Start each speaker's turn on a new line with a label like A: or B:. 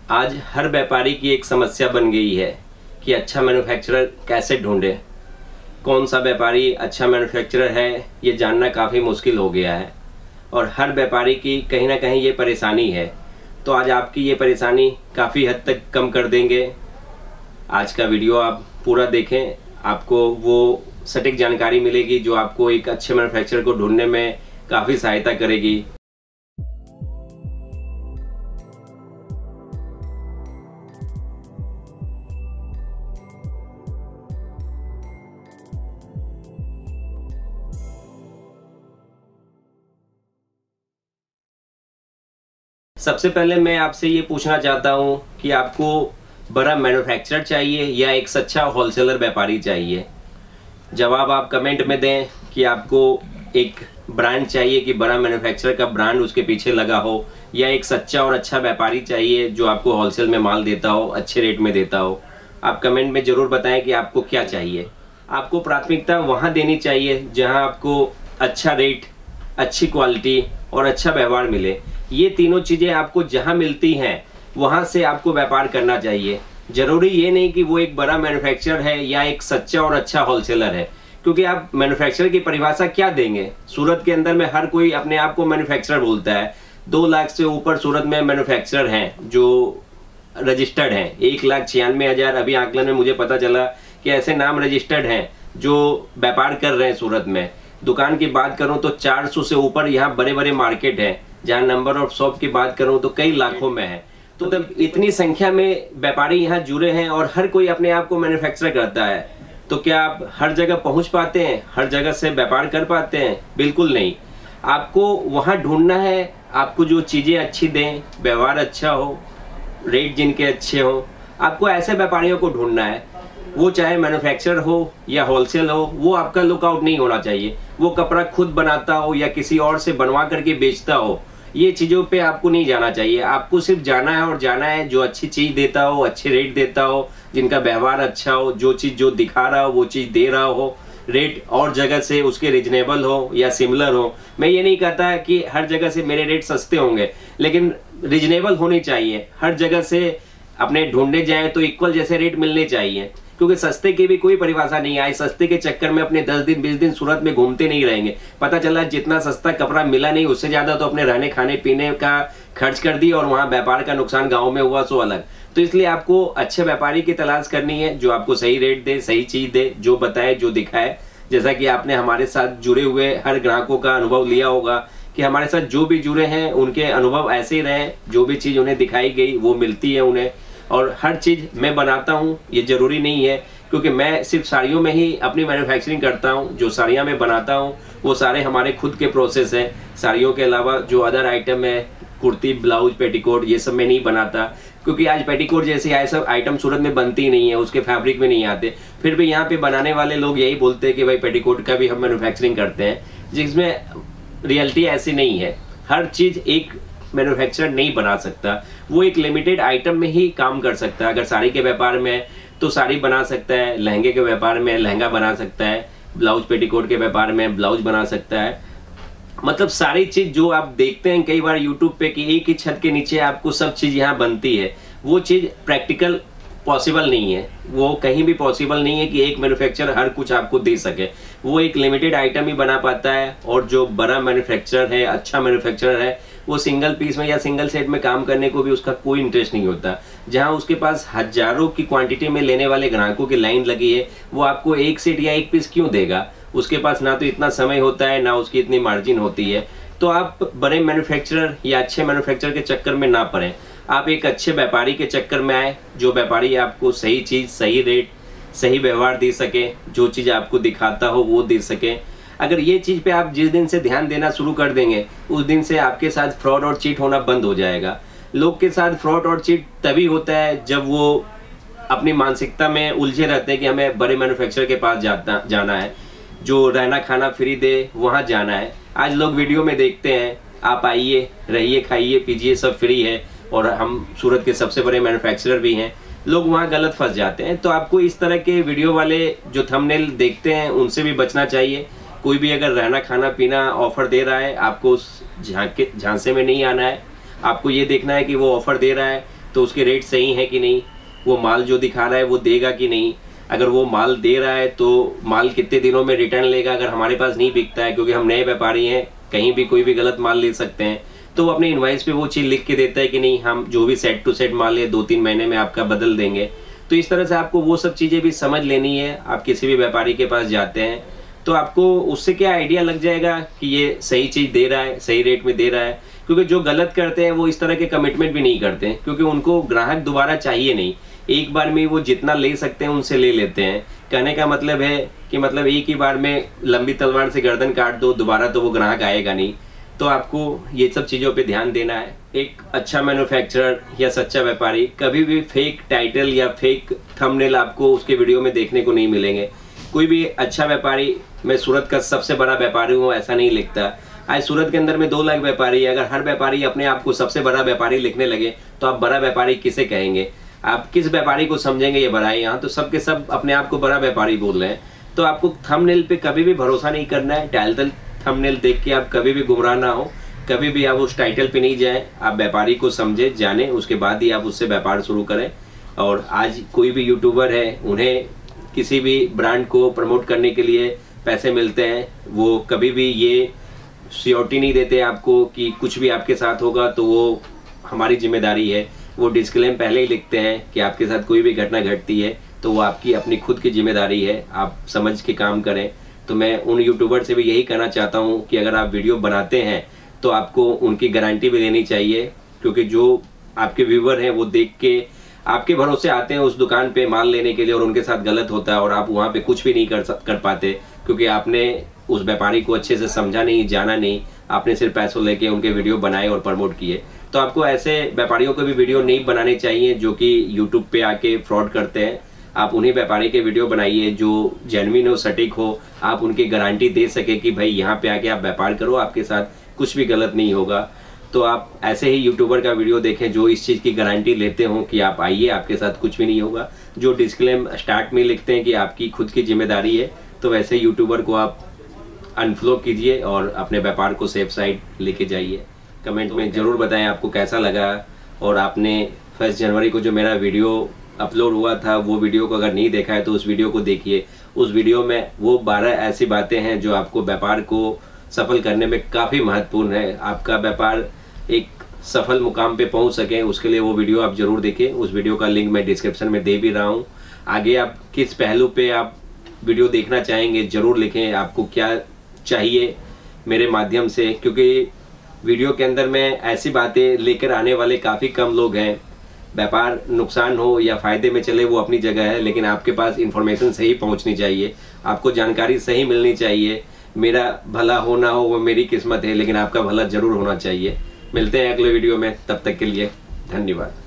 A: आज हर व्यापारी की एक समस्या बन गई है कि अच्छा मैन्युफैक्चरर कैसे ढूंढे। कौन सा व्यापारी अच्छा मैन्युफैक्चरर है ये जानना काफ़ी मुश्किल हो गया है और हर व्यापारी की कहीं ना कहीं ये परेशानी है। तो आज आपकी ये परेशानी काफ़ी हद तक कम कर देंगे। आज का वीडियो आप पूरा देखें, आपको वो सटीक जानकारी मिलेगी जो आपको एक अच्छे मैन्युफैक्चरर को ढूंढने में काफ़ी सहायता करेगी। सबसे पहले मैं आपसे ये पूछना चाहता हूँ कि आपको बड़ा मैन्युफैक्चरर चाहिए या एक सच्चा होलसेलर व्यापारी चाहिए। जवाब आप कमेंट में दें कि आपको एक ब्रांड चाहिए कि बड़ा मैन्युफैक्चरर का ब्रांड उसके पीछे लगा हो, या एक सच्चा और अच्छा व्यापारी चाहिए जो आपको होलसेल में माल देता हो, अच्छे रेट में देता हो। आप कमेंट में ज़रूर बताएं कि आपको क्या चाहिए। आपको प्राथमिकता वहाँ देनी चाहिए जहाँ आपको अच्छा रेट, अच्छी क्वालिटी और अच्छा व्यवहार मिले। ये तीनों चीज़ें आपको जहाँ मिलती हैं वहाँ से आपको व्यापार करना चाहिए। ज़रूरी ये नहीं कि वो एक बड़ा मैन्युफैक्चरर है या एक सच्चा और अच्छा होलसेलर है, क्योंकि आप मैन्युफैक्चरर की परिभाषा क्या देंगे। सूरत के अंदर में हर कोई अपने आप को मैन्युफैक्चरर बोलता है। 2 लाख से ऊपर सूरत में मैन्युफैक्चरर हैं जो रजिस्टर्ड हैं। 1,96,000 अभी आंकलन में मुझे पता चला कि ऐसे नाम रजिस्टर्ड हैं जो व्यापार कर रहे हैं सूरत में। दुकान की बात करूं तो 400 से ऊपर यहाँ बड़े बड़े मार्केट हैं, जहाँ नंबर ऑफ शॉप की बात करूं तो कई लाखों में है। तो तब इतनी संख्या में व्यापारी यहाँ जुड़े हैं और हर कोई अपने आप को मैन्युफैक्चरर करता है, तो क्या आप हर जगह पहुंच पाते हैं, हर जगह से व्यापार कर पाते हैं? बिल्कुल नहीं। आपको वहाँ ढूंढना है, आपको जो चीज़ें अच्छी दें, व्यवहार अच्छा हो, रेट जिनके अच्छे हो, आपको ऐसे व्यापारियों को ढूंढना है। वो चाहे मैन्युफैक्चरर हो या होलसेल हो, वो आपका लुकआउट नहीं होना चाहिए। वो कपड़ा खुद बनाता हो या किसी और से बनवा करके बेचता हो, ये चीज़ों पे आपको नहीं जाना चाहिए। आपको सिर्फ जाना है और जाना है जो अच्छी चीज़ देता हो, अच्छे रेट देता हो, जिनका व्यवहार अच्छा हो, जो चीज़ जो दिखा रहा हो वो चीज़ दे रहा हो, रेट और जगह से उसके रिजनेबल हो या सिमिलर हो। मैं ये नहीं कहता कि हर जगह से मेरे रेट सस्ते होंगे, लेकिन रिजनेबल होने चाहिए। हर जगह से अपने ढूंढने जाए तो इक्वल जैसे रेट मिलने चाहिए, क्योंकि सस्ते की भी कोई परिभाषा नहीं है। सस्ते के चक्कर में अपने 10 दिन 20 दिन सूरत में घूमते नहीं रहेंगे। पता चला जितना सस्ता कपड़ा मिला नहीं, उससे ज़्यादा तो अपने रहने खाने पीने का खर्च कर दिया और वहाँ व्यापार का नुकसान गाँव में हुआ सो अलग। तो इसलिए आपको अच्छे व्यापारी की तलाश करनी है जो आपको सही रेट दे, सही चीज़ दे, जो बताए, जो दिखाए। जैसा कि आपने हमारे साथ जुड़े हुए हर ग्राहकों का अनुभव लिया होगा कि हमारे साथ जो भी जुड़े हैं उनके अनुभव ऐसे ही रहे। जो भी चीज़ उन्हें दिखाई गई वो मिलती है उन्हें, और हर चीज़ मैं बनाता हूँ ये ज़रूरी नहीं है, क्योंकि मैं सिर्फ साड़ियों में ही अपनी मैन्युफैक्चरिंग करता हूँ। जो साड़ियाँ मैं बनाता हूँ वो सारे हमारे खुद के प्रोसेस हैं। साड़ियों के अलावा जो अदर आइटम है, कुर्ती, ब्लाउज, पेटीकोट, ये सब मैं नहीं बनाता, क्योंकि आज पेटीकोट जैसे ये सब आइटम सूरत में बनती ही नहीं है, उसके फैब्रिक में नहीं आते। फिर भी यहाँ पे बनाने वाले लोग यही बोलते हैं कि भाई पेटीकोट का भी हम मैन्युफैक्चरिंग करते हैं, जिसमें रियलिटी ऐसी नहीं है। हर चीज़ एक मैन्युफैक्चरर नहीं बना सकता, वो एक लिमिटेड आइटम में ही काम कर सकता है। अगर साड़ी के व्यापार में है तो साड़ी बना सकता है, लहंगे के व्यापार में लहंगा बना सकता है, ब्लाउज पेटीकोट के व्यापार में ब्लाउज बना सकता है। मतलब सारी चीज़ जो आप देखते हैं कई बार यूट्यूब पे कि एक ही छत के नीचे आपको सब चीज़ यहाँ बनती है, वो चीज़ प्रैक्टिकल पॉसिबल नहीं है। वो कहीं भी पॉसिबल नहीं है कि एक मैन्युफैक्चरर हर कुछ आपको दे सके। वो एक लिमिटेड आइटम ही बना पाता है, और जो बड़ा मैन्युफैक्चरर है, अच्छा मैन्युफैक्चरर है, वो सिंगल पीस में या सिंगल सेट में काम करने को भी उसका कोई इंटरेस्ट नहीं होता। जहां उसके पास हजारों की क्वांटिटी में लेने वाले ग्राहकों की लाइन लगी है, वो आपको एक सेट या एक पीस क्यों देगा? उसके पास ना तो इतना समय होता है, ना उसकी इतनी मार्जिन होती है। तो आप बड़े मैन्युफैक्चरर या अच्छे मैन्युफैक्चरर के चक्कर में ना पड़ें। आप एक अच्छे व्यापारी के चक्कर में आए, जो व्यापारी आपको सही चीज़, सही रेट, सही व्यवहार दे सके, जो चीज़ आपको दिखाता हो वो दे सके। अगर ये चीज़ पे आप जिस दिन से ध्यान देना शुरू कर देंगे, उस दिन से आपके साथ फ्रॉड और चीट होना बंद हो जाएगा। लोग के साथ फ्रॉड और चीट तभी होता है जब वो अपनी मानसिकता में उलझे रहते हैं कि हमें बड़े मैन्युफैक्चरर के पास जाना है, जो रहना खाना फ्री दे वहाँ जाना है। आज लोग वीडियो में देखते हैं, आप आइए, रहिए, खाइए, पीजिए, सब फ्री है, और हम सूरत के सबसे बड़े मैन्युफैक्चरर भी हैं। लोग वहाँ गलत फंस जाते हैं। तो आपको इस तरह के वीडियो वाले जो थंबनेल देखते हैं उनसे भी बचना चाहिए। कोई भी अगर रहना खाना पीना ऑफर दे रहा है, आपको उस झांसे में नहीं आना है। आपको ये देखना है कि वो ऑफर दे रहा है तो उसके रेट सही है कि नहीं, वो माल जो दिखा रहा है वो देगा कि नहीं, अगर वो माल दे रहा है तो माल कितने दिनों में रिटर्न लेगा अगर हमारे पास नहीं बिकता है, क्योंकि हम नए व्यापारी हैं, कहीं भी कोई भी गलत माल ले सकते हैं। तो वो अपने इनवाइस पे वो चीज़ लिख के देता है कि नहीं, हम जो भी सेट टू सेट माल है 2-3 महीने में आपका बदल देंगे। तो इस तरह से आपको वो सब चीज़ें भी समझ लेनी है। आप किसी भी व्यापारी के पास जाते हैं तो आपको उससे क्या आइडिया लग जाएगा कि ये सही चीज़ दे रहा है, सही रेट में दे रहा है। क्योंकि जो गलत करते हैं वो इस तरह के कमिटमेंट भी नहीं करते हैं, क्योंकि उनको ग्राहक दोबारा चाहिए नहीं, एक बार में वो जितना ले सकते हैं उनसे ले लेते हैं। कहने का मतलब है कि मतलब एक ही बार में लंबी तलवार से गर्दन काट दो, दोबारा तो वो ग्राहक आएगा नहीं। तो आपको ये सब चीज़ों पे ध्यान देना है। एक अच्छा मैन्युफैक्चरर या सच्चा व्यापारी कभी भी फेक टाइटल या फेक थंबनेल आपको उसके वीडियो में देखने को नहीं मिलेंगे। कोई भी अच्छा व्यापारी, मैं सूरत का सबसे बड़ा व्यापारी हूँ ऐसा नहीं लिखता। आज सूरत के अंदर में 2 लाख व्यापारी है, अगर हर व्यापारी अपने आप को सबसे बड़ा व्यापारी लिखने लगे तो आप बड़ा व्यापारी किसे कहेंगे? आप किस व्यापारी को समझेंगे ये बड़ा है? यहाँ तो सबके सब अपने आप को बड़ा व्यापारी बोल रहे हैं। तो आपको थंबनेल पे कभी भी भरोसा नहीं करना है। टाइटल थंबनेल देख के आप कभी भी गुमराह ना हो, कभी भी आप उस टाइटल पे नहीं जाएं। आप व्यापारी को समझे, जाने, उसके बाद ही आप उससे व्यापार शुरू करें। और आज कोई भी यूट्यूबर है, उन्हें किसी भी ब्रांड को प्रमोट करने के लिए पैसे मिलते हैं, वो कभी भी ये श्योरिटी नहीं देते आपको कि कुछ भी आपके साथ होगा तो वो हमारी जिम्मेदारी है। वो डिस्क्लेम पहले ही लिखते हैं कि आपके साथ कोई भी घटना घटती है तो वो आपकी अपनी खुद की जिम्मेदारी है, आप समझ के काम करें। तो मैं उन यूट्यूबर से भी यही कहना चाहता हूँ कि अगर आप वीडियो बनाते हैं तो आपको उनकी गारंटी भी लेनी चाहिए, क्योंकि जो आपके व्यूवर हैं वो देख के आपके भरोसे आते हैं उस दुकान पे माल लेने के लिए और उनके साथ गलत होता है और आप वहाँ पे कुछ भी नहीं कर पाते, क्योंकि आपने उस व्यापारी को अच्छे से समझा नहीं, जाना नहीं, आपने सिर्फ पैसों लेके उनके वीडियो बनाए और प्रमोट किए। तो आपको ऐसे व्यापारियों को भी वीडियो नहीं बनाने चाहिए जो कि यूट्यूब पे आके फ्रॉड करते हैं। आप उन्हीं व्यापारी के वीडियो बनाइए जो जेन्युइन हो, सटीक हो, आप उनकी गारंटी दे सके कि भाई यहाँ पे आके आप व्यापार करो, आपके साथ कुछ भी गलत नहीं होगा। तो आप ऐसे ही यूट्यूबर का वीडियो देखें जो इस चीज़ की गारंटी लेते हो कि आप आइए, आपके साथ कुछ भी नहीं होगा। जो डिस्क्लेम स्टार्ट में लिखते हैं कि आपकी खुद की जिम्मेदारी है, तो वैसे यूट्यूबर को आप अनफॉलो कीजिए और अपने व्यापार को सेफ साइड लेके जाइए। कमेंट में ज़रूर बताएं आपको कैसा लगा, और आपने 1 जनवरी को जो मेरा वीडियो अपलोड हुआ था वो वीडियो को अगर नहीं देखा है तो उस वीडियो को देखिए। उस वीडियो में वो 12 ऐसी बातें हैं जो आपको व्यापार को सफल करने में काफ़ी महत्वपूर्ण है। आपका व्यापार एक सफल मुकाम पे पहुंच सके, उसके लिए वो वीडियो आप जरूर देखें। उस वीडियो का लिंक मैं डिस्क्रिप्शन में दे भी रहा हूं। आगे आप किस पहलू पे आप वीडियो देखना चाहेंगे जरूर लिखें, आपको क्या चाहिए मेरे माध्यम से, क्योंकि वीडियो के अंदर में ऐसी बातें लेकर आने वाले काफ़ी कम लोग हैं। व्यापार नुकसान हो या फ़ायदे में चले वो अपनी जगह है, लेकिन आपके पास इंफॉर्मेशन सही पहुंचनी चाहिए, आपको जानकारी सही मिलनी चाहिए। मेरा भला हो ना हो वो मेरी किस्मत है, लेकिन आपका भला जरूर होना चाहिए। मिलते हैं अगले वीडियो में, तब तक के लिए धन्यवाद।